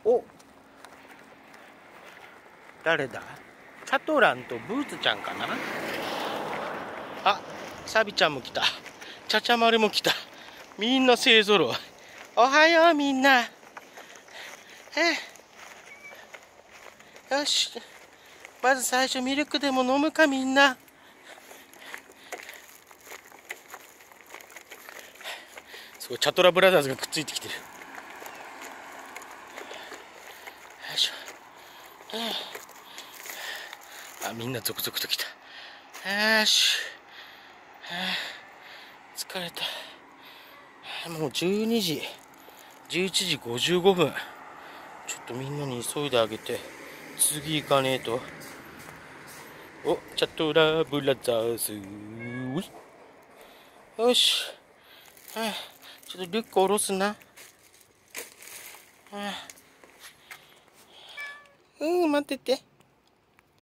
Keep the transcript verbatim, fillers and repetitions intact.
お、誰だ？チャトランとブーツちゃんかな。あ、サビちゃんも来た。チャチャマルも来た。みんな勢ぞろい。おはようみんな。えよし、まず最初ミルクでも飲むかみんな。すごい、チャトラブラザーズがくっついてきてる。よいしょ。あ、みんな続々と来た。よし。疲れた。もうじゅうにじ、じゅういちじごじゅうごふん。ちょっとみんなに急いであげて、次行かねえと。お、チャトラブラザーズ。よし。はあ、ちょっとリュック下ろすな。はあ、うん、待ってて。